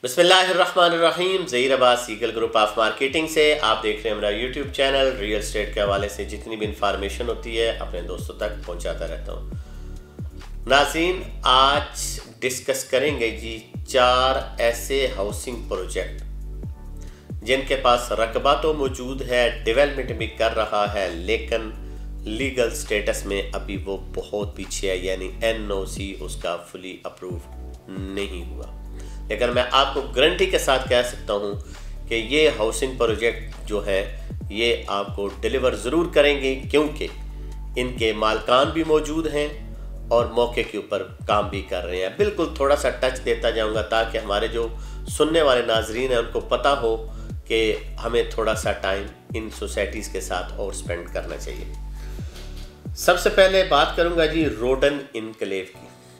बिस्मिल्लाहिर्रहमानिर्रहीम। Zaheer Abbas eagle group of marketing से आप देख रहे हैं हमारा यूट्यूब चैनल। रियल एस्टेट के हवाले से जितनी भी इंफॉर्मेशन होती है अपने दोस्तों तक पहुंचाता रहता हूं। नाज़रीन, आज डिस्कस करेंगे जी 4 ऐसे हाउसिंग प्रोजेक्ट जिनके पास रकबा तो मौजूद है, डेवलपमेंट भी कर रहा है, लेकिन लीगल स्टेटस में अभी वो बहुत पीछे है, यानी NOC उसका फुली अप्रूव नहीं हुआ। लेकिन मैं आपको गारंटी के साथ कह सकता हूं कि ये हाउसिंग प्रोजेक्ट जो है ये आपको डिलीवर ज़रूर करेंगे, क्योंकि इनके मालकान भी मौजूद हैं और मौके के ऊपर काम भी कर रहे हैं। बिल्कुल थोड़ा सा टच देता जाऊंगा ताकि हमारे जो सुनने वाले नाजरीन हैं उनको पता हो कि हमें थोड़ा सा टाइम इन सोसाइटीज़ के साथ और स्पेंड करना चाहिए। सबसे पहले बात करूंगा जी रोडन इनक्लेव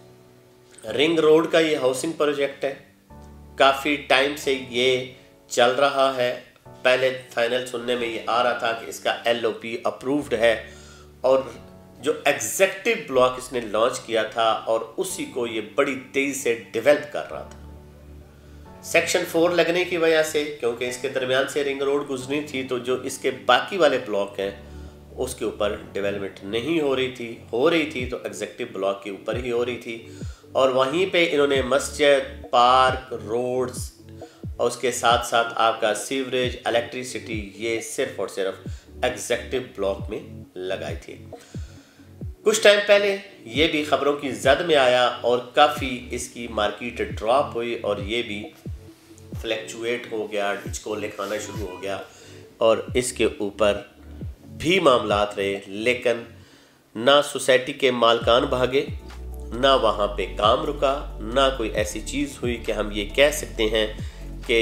की। रिंग रोड का ये हाउसिंग प्रोजेक्ट है, काफ़ी टाइम से ये चल रहा है। पहले फाइनल सुनने में ये आ रहा था कि इसका LOP अप्रूव्ड है और जो एग्जेक्टिव ब्लॉक इसने लॉन्च किया था और उसी को ये बड़ी तेज़ी से डेवलप कर रहा था। सेक्शन 4 लगने की वजह से, क्योंकि इसके दरमियान से रिंग रोड गुजरनी थी, तो जो इसके बाकी वाले ब्लॉक हैं उसके ऊपर डेवलपमेंट नहीं हो रही थी तो एग्जेक्टिव ब्लॉक के ऊपर ही हो रही थी। और वहीं पे इन्होंने मस्जिद, पार्क, रोड्स और उसके साथ साथ आपका सीवरेज, इलेक्ट्रिसिटी, ये सिर्फ और सिर्फ एग्जेक्टिव ब्लॉक में लगाई थी। कुछ टाइम पहले ये भी खबरों की जद में आया और काफ़ी इसकी मार्केट ड्रॉप हुई और ये भी फ्लैक्चुएट हो गया, डिचकोले खाना शुरू हो गया और इसके ऊपर भी मामलात रहे। लेकिन ना सोसाइटी के मालकान भागे, ना वहाँ पे काम रुका, ना कोई ऐसी चीज़ हुई कि हम ये कह सकते हैं कि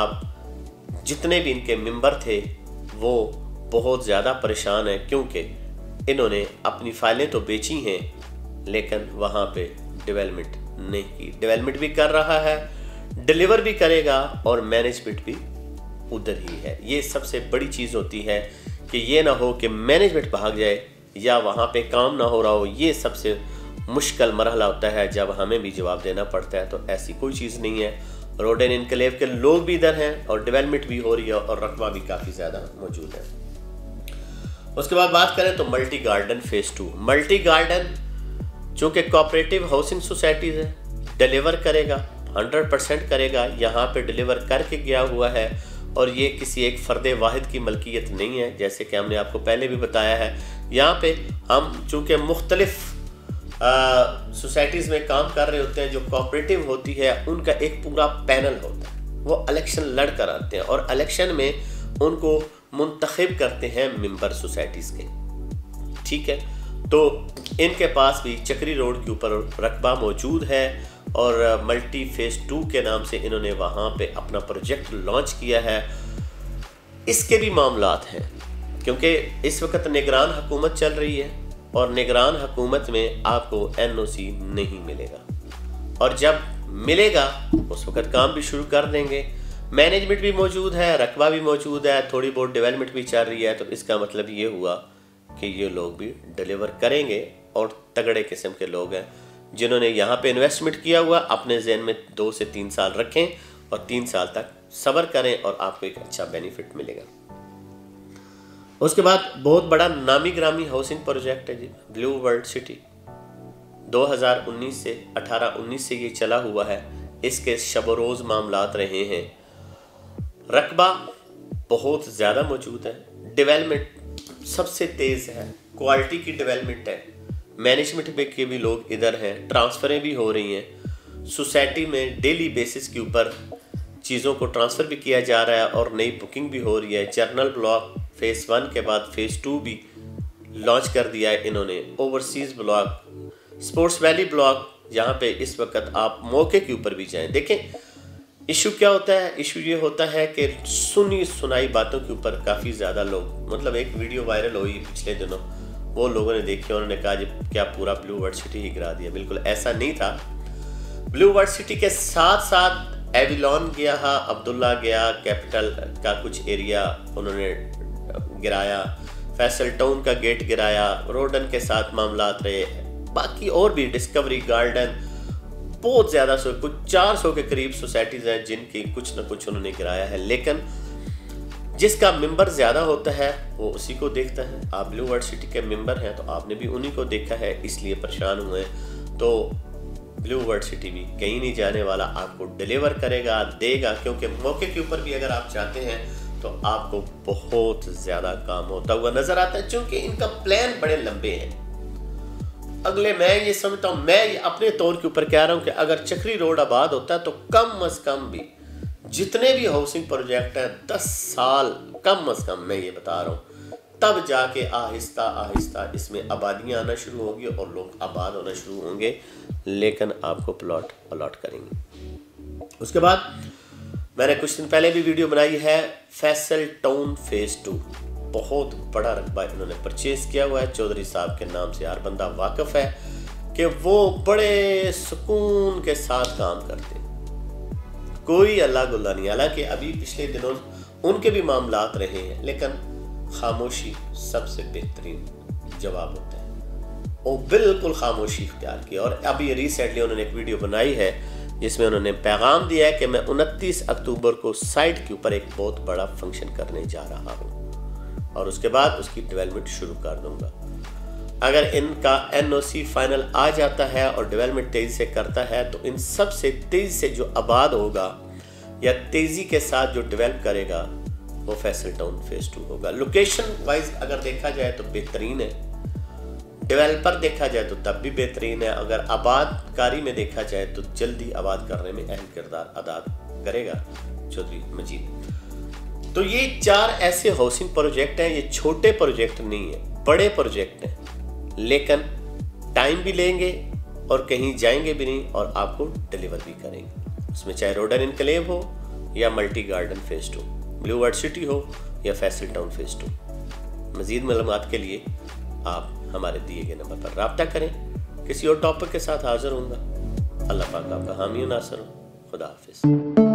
जनाब जितने भी इनके मेंबर थे वो बहुत ज़्यादा परेशान हैं, क्योंकि इन्होंने अपनी फाइलें तो बेची हैं लेकिन वहाँ पे डेवलपमेंट नहीं की। डेवलपमेंट भी कर रहा है, डिलीवर भी करेगा और मैनेजमेंट भी उधर ही है। ये सबसे बड़ी चीज़ होती है कि ये ना हो कि मैनेजमेंट भाग जाए या वहाँ पे काम ना हो रहा हो। ये सबसे मुश्किल मरहला होता है जब हमें भी जवाब देना पड़ता है। तो ऐसी कोई चीज़ नहीं है। रोडन इनक्लेव के लोग भी इधर हैं और डेवलपमेंट भी हो रही है और रकबा भी काफ़ी ज़्यादा मौजूद है। उसके बाद बात करें तो multi garden phase 2। Multi garden चूँकि कोऑपरेटिव हाउसिंग सोसाइटीज़ है, डिलीवर करेगा, 100% करेगा। यहाँ पे डिलीवर करके गया हुआ है और ये किसी एक फ़र्द वाहिद की मलकियत नहीं है, जैसे कि हमने आपको पहले भी बताया है। यहाँ पे हम चूँकि मुख्तलिफ सोसाइटीज़ में काम कर रहे होते हैं, जो कोऑपरेटिव होती है उनका एक पूरा पैनल होता है, वो इलेक्शन लड़ कर आते हैं और इलेक्शन में उनको मुंतखब करते हैं मेंबर सोसाइटीज़ के। ठीक है, तो इनके पास भी चक्री रोड के ऊपर रकबा मौजूद है और मल्टी फेज़ 2 के नाम से इन्होंने वहाँ पे अपना प्रोजेक्ट लॉन्च किया है। इसके भी मामलात हैं, क्योंकि इस वक्त निगरान हुकूमत चल रही है और निगरान हुकूमत में आपको NOC नहीं मिलेगा और जब मिलेगा उस वक्त काम भी शुरू कर देंगे। मैनेजमेंट भी मौजूद है, रकबा भी मौजूद है, थोड़ी बहुत डेवलपमेंट भी चल रही है। तो इसका मतलब ये हुआ कि ये लोग भी डिलीवर करेंगे और तगड़े किस्म के लोग हैं जिन्होंने यहाँ पे इन्वेस्टमेंट किया हुआ। अपने जहन में 2 से 3 साल रखें और 3 साल तक सब्र करें और आपको एक अच्छा बेनिफिट मिलेगा। उसके बाद बहुत बड़ा नामी ग्रामी हाउसिंग प्रोजेक्ट है जी, ब्लू वर्ल्ड सिटी। 2019 से 18-19 से ये चला हुआ है। इसके शब रोज़ मामलात रहे हैं। रकबा बहुत ज़्यादा मौजूद है, डेवलपमेंट सबसे तेज़ है, क्वालिटी की डेवलपमेंट है, मैनेजमेंट पे के भी लोग इधर हैं, ट्रांसफ़रें भी हो रही हैं। सोसाइटी में डेली बेसिस के ऊपर चीज़ों को ट्रांसफ़र भी किया जा रहा है और नई बुकिंग भी हो रही है। जर्नल ब्लॉक फेज़ 1 के बाद फेज़ 2 भी लॉन्च कर दिया है इन्होंने। Overseas block, sports valley block, जहाँ पे इस वक्त आप मौके के ऊपर भी जाएं। देखें इशू क्या होता है, इशू ये होता है कि सुनी सुनाई बातों के ऊपर काफ़ी ज़्यादा लोग, मतलब एक वीडियो वायरल हुई पिछले दिनों, वो लोगों ने देखी, उन्होंने कहा जी क्या पूरा ब्लू वर्ल्ड सिटी ही गिरा दिया। बिल्कुल ऐसा नहीं था। ब्लू वर्ल्ड सिटी के साथ साथ एविलॉन गया, अब्दुल्ला गया, कैपिटल का कुछ एरिया उन्होंने गिराया, फैसल टाउन का गेट गिराया, रोडन के साथ मामलात रहे, बाकी और भी डिस्कवरी गार्डन, बहुत ज़्यादा कुछ 400 के करीब सोसाइटीज़ हैं जिनकी कुछ ना कुछ उन्होंने गिराया है, लेकिन जिसका मेंबर ज़्यादा होता है वो उसी को देखता है। आप ब्लू वर्ल्ड सिटी के मेंबर हैं तो आपने भी उन्हीं को देखा है, इसलिए परेशान हुए। तो ब्लू वर्ल्ड सिटी भी कहीं नहीं जाने वाला, आपको डिलीवर करेगा, देगा, क्योंकि मौके के ऊपर भी अगर आप चाहते हैं तो आपको बहुत ज़्यादा काम होता हुआ नज़र आता है, क्योंकि इनका प्लान बड़े लंबे हैं। अगले मैं ये समझता हूँ, मैं अपने तौर के ऊपर कह रहा हूँ कि अगर चक्री रोड आबाद होता है तो कम अज़ कम भी जितने भी हाउसिंग प्रोजेक्ट हैं 10 साल कम अज़ कम, मैं ये बता रहा हूँ, तब जाके आहिस्ता आहिस्ता इसमें आबादियाँ आना शुरू होंगी और लोग आबाद होना शुरू होंगे, लेकिन आपको प्लॉट अलॉट करेंगे। उसके बाद मैंने कुछ दिन पहले भी वीडियो बनाई है, फैसल टाउन फेज़ 2, बहुत बड़ा रकबा इन्होंने परचेज किया हुआ है। चौधरी साहब के नाम से हर बंदा वाकिफ है कि वो बड़े सुकून के साथ काम करते, कोई अल्लाह गुल्ला नहीं। हालांकि अभी पिछले दिनों उनके भी मामलात रहे हैं, लेकिन खामोशी सबसे बेहतरीन जवाब होता है। वो बिल्कुल खामोशी इख्तियार की। और अभी रिसेंटली उन्होंने एक वीडियो बनाई है जिसमें उन्होंने पैगाम दिया है कि मैं 29 अक्टूबर को साइट के ऊपर एक बहुत बड़ा फंक्शन करने जा रहा हूँ और उसके बाद उसकी डेवलपमेंट शुरू कर दूंगा। अगर इनका NOC फाइनल आ जाता है और डेवलपमेंट तेज़ी से करता है तो इन सब से तेज़ी से जो आबाद होगा या तेज़ी के साथ जो डेवलप करेगा वो फैसल टाउन फेज़ 2 होगा। लोकेशन वाइज अगर देखा जाए तो बेहतरीन है, डेवलपर देखा जाए तो तब भी बेहतरीन है, अगर आबादकारी में देखा जाए तो जल्दी आबाद करने में अहम किरदार अदा करेगा चौधरी मजीद। तो ये 4 ऐसे हाउसिंग प्रोजेक्ट हैं, ये छोटे प्रोजेक्ट नहीं है, बड़े प्रोजेक्ट हैं, लेकिन टाइम भी लेंगे और कहीं जाएंगे भी नहीं और आपको डिलीवर भी करेंगे। उसमें चाहे रोडन इनकलेव हो या multi garden phase 2, blue world city हो या फैसल टाउन फेज़ 2। मज़ीद मालूमात के लिए आप हमारे दिए गए नंबर पर राब्ता करें। किसी और टॉपिक के साथ हाजिर होऊंगा। अल्लाह पाक आपका हामी नासर हो। खुदा हाफिज़।